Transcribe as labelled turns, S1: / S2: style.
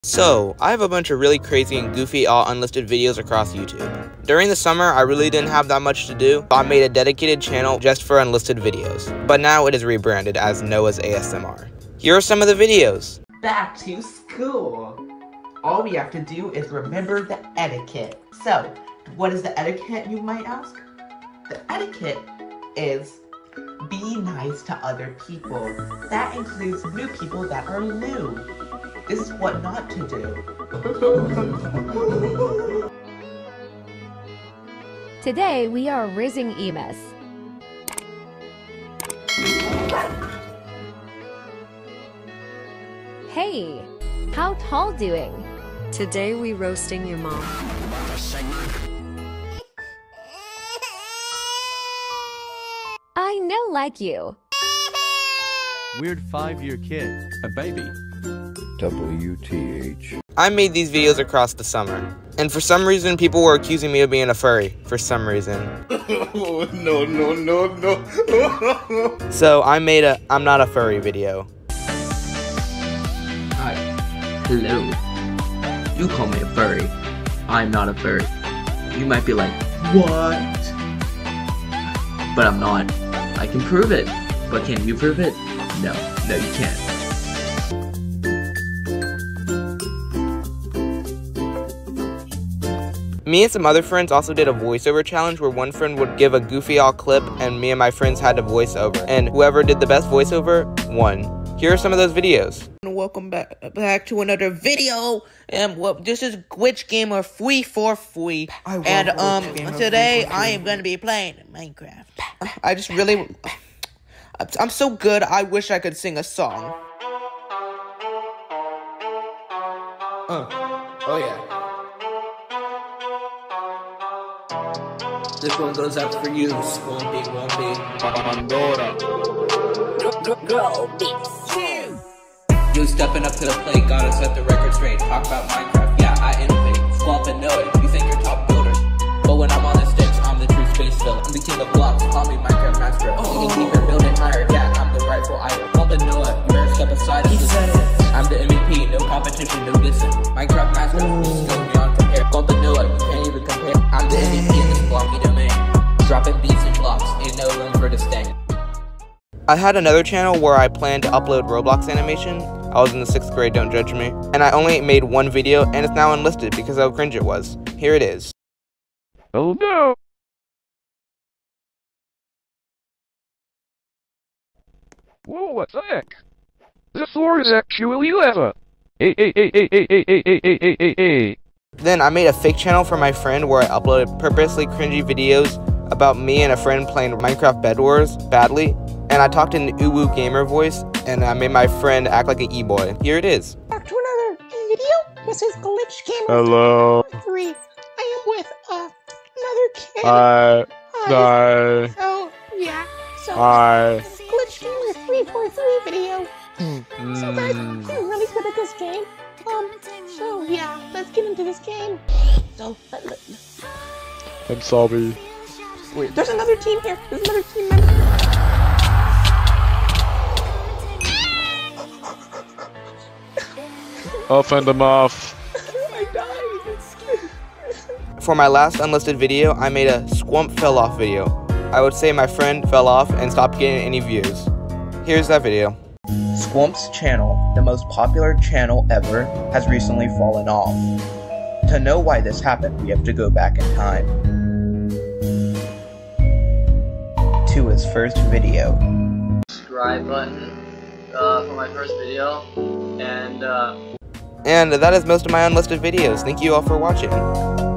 S1: So, I have a bunch of really crazy and goofy all unlisted videos across YouTube. During the summer, I really didn't have that much to do, so I made a dedicated channel just for unlisted videos. But now it is rebranded as Noah's ASMR. Here are some of the videos.
S2: Back to school. All we have to do is remember the etiquette. So, what is the etiquette, you might ask? The etiquette is be nice to other people. That includes new people that are new. This is what not to do.
S3: Today we are raising emus. Hey, how tall doing?
S4: Today we roasting your mom.
S3: I know like you.
S5: Weird 5-year kid, a baby.
S6: WTH.
S1: I made these videos across the summer, and for some reason people were accusing me of being a furry, for some reason.
S6: No.
S1: So I made a I'm not a furry video.
S7: Hi. Hello. You call me a furry. I'm not a furry. You might be like, what? But I'm not. I can prove it. But can you prove it? No, you can't.
S1: Me and some other friends also did a voiceover challenge where one friend would give a goofy all clip and me and my friends had to voice over. And whoever did the best voiceover won. Here are some of those videos.
S2: Welcome back to another video. This is Glitch Gamer Fui for Fui. And today I am gonna be playing Minecraft. I'm so good. I wish I could sing a song. Oh yeah. This one goes out for you, Swampy Wumpy.
S6: Pandora.
S2: You stepping up to the plate, gotta set the record straight. Talk about Minecraft, yeah, I innovate. Swamp and know it, you think you're top builder. But when I'm on the sticks, I'm the true space filler. I'm the king of blocks, call me Minecraft master. You can keep your building higher, yeah, I'm the rightful idol. Swamp and know it, you better step aside. He said it. I'm the MVP, no competition, no dissing. Minecraft master, this goes beyond compare. Swamp and know it, you can't even compare. I'm the MVP in this blocky domain. Dropping beats and blocks, ain't no room for disdain.
S1: I had another channel where I planned to upload Roblox animation. I was in the 6th grade, don't judge me. And I only made one video and it's now unlisted because of how cringe it was. Here it is.
S5: Oh no! Whoa, what the heck? The floor is actually lava! Hey.
S1: Then I made a fake channel for my friend where I uploaded purposely cringy videos about me and a friend playing Minecraft Bed Wars badly. And I talked in the uwu gamer voice, and I made my friend act like an e-boy. Here it is.
S8: Back to another video. This is Glitch Gamer.
S6: Hello.
S8: 3. I am with another kid.
S6: Hi.
S8: So yeah. So
S6: Hi.
S8: this is Glitch Gamer 343 video. So guys, I'm really good at this game. So yeah, let's get into this game. So
S6: I'm sorry.
S8: wait, there's another team here. There's another team member.
S6: I'll fend them off.
S8: I died.
S1: For my last unlisted video, I made a Squump fell off video. I would say my friend fell off and stopped getting any views. Here's that video.
S2: Squamp's channel, the most popular channel ever, has recently fallen off. To know why this happened, we have to go back in time to his first video.
S7: Subscribe button for my first video,
S1: And that is most of my unlisted videos. Thank you all for watching.